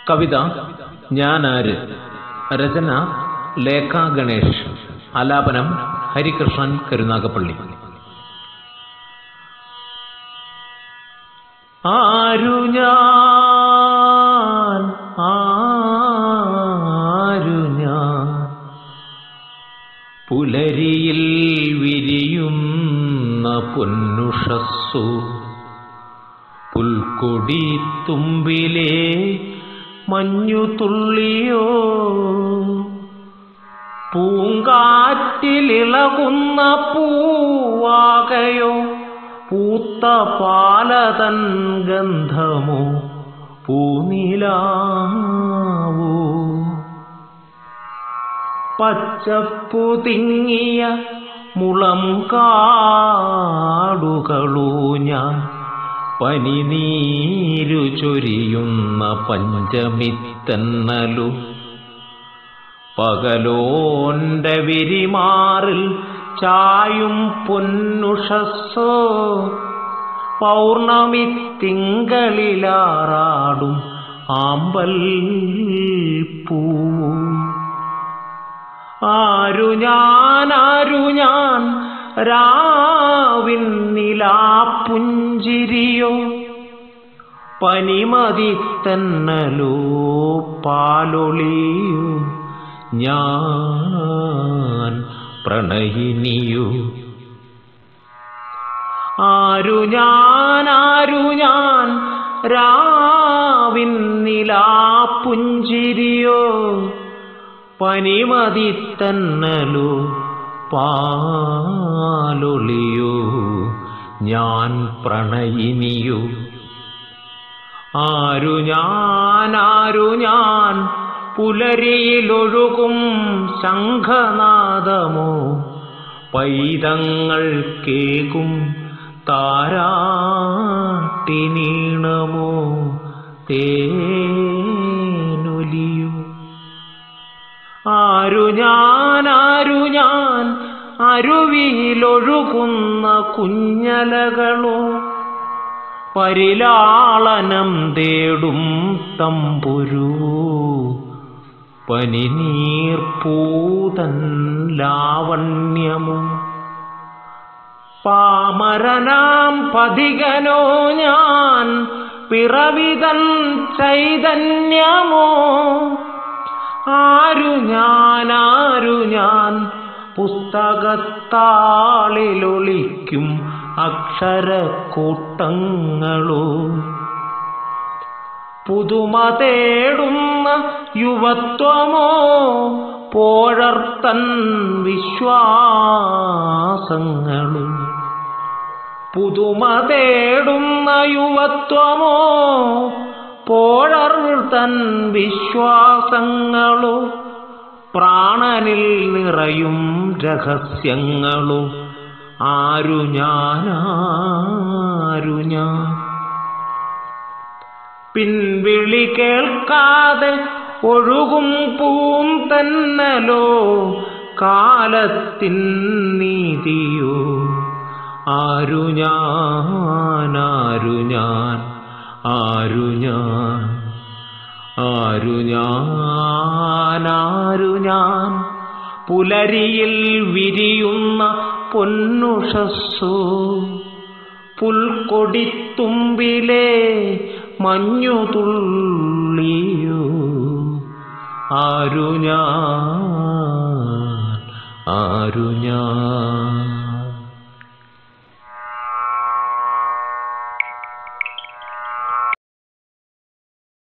കവിത ഞാനാര്. രചന ലേഖ ഗണേഷ്. ആലാപനം ഹരികൃഷ്ണൻ കരുനാഗപ്പള്ളി. ആരു ഞാൻ, ആരു ഞാൻ, പുലരിയിൽ വിരിയുന്ന പൊന്നുഷസ്സു, പുൽക്കൊടി തുമ്പിലെ മഞ്ഞുതുള്ളിയോ, പൂങ്കാറ്റിലിളകുന്ന പൂവാകയോ, പൂത്ത പാലതൻ ഗന്ധമോ, പൂനിലാവോ, പച്ചപ്പു തിങ്ങിയ മുളം കാടുകളോ ഞാൻ, പനിനീരു ചൊരിയുന്ന പഞ്ചമിത്തന്നലു, പകലോന്റെ വിരിമാറിൽ ചായും പൊന്നുഷസ്സോ, പൗർണമി തിങ്കളിലാറാടും ആമ്പൽ പൂ. ആരു ഞാൻ, ആരു ഞാൻ, രാവിൻ നിലാപ്പുഞ്ചിരിയോ, പനിമതിത്തന്നലോ പാലൊളിയോ, ഞാൻ പ്രണയിനിയോ. ആരു ഞാൻ, ആരു ഞാൻ, രാവിൻ നിലാപ്പുഞ്ചിരിയോ, പനിമതിത്തന്നലോ പാലൊളിയോ, ഞാൻ പ്രണയിനിയോ. ആരു ഞാൻ, ആരു ഞാൻ, പുലരിയിലൊഴുകും ശംഖനാദമോ, പൈതങ്ങൾ കേകും താരാട്ടിനീണമോ, തേനൊലിയോ. ആരു ഞാൻ, ആരു ഞാൻ, അരുവിയിലൊഴുകുന്ന കുഞ്ഞലകളോ, പരിലാളനം തേടും തമ്പുരു, പനിനീർപ്പൂതൻ ലാവണ്യമോ. പാമരനാം പഥികനോ ഞാൻ, പിറവിതൻ ചൈതന്യമോ. ആരു ഞാൻ, ആരു ഞാൻ, പുസ്തകത്താളിലൊളിക്കും അക്ഷരക്കൂട്ടങ്ങളോ, പുതുമ തേടുന്ന യുവത്വമോ, പോഴർത്തൻ വിശ്വാസങ്ങളും. പുതുമ തേടുന്ന യുവത്വമോ, പോഴർത്തൻ വിശ്വാസങ്ങളോ, പ്രാണനിൽ നിറയും രഹസ്യങ്ങളോ. ആരു ഞാൻ, ആരു ഞാൻ, പിൻവിളി കേൾക്കാതെ ഒഴുകും പൂന്തന്നലോ, കാലത്തിൻ നീതിയോ. ആരു ഞാൻ, ആരു ഞാൻ, ആരു ഞാൻ, ആരു ഞാൻ, ആരു ഞാൻ, പുലരിയിൽ വിരിയുന്ന പൊന്നുഷസ്സോ, പുൽക്കൊടിത്തുമ്പിലെ മഞ്ഞുതുള്ളിയോ. ആരു ഞാൻ, ആരു ഞാൻ.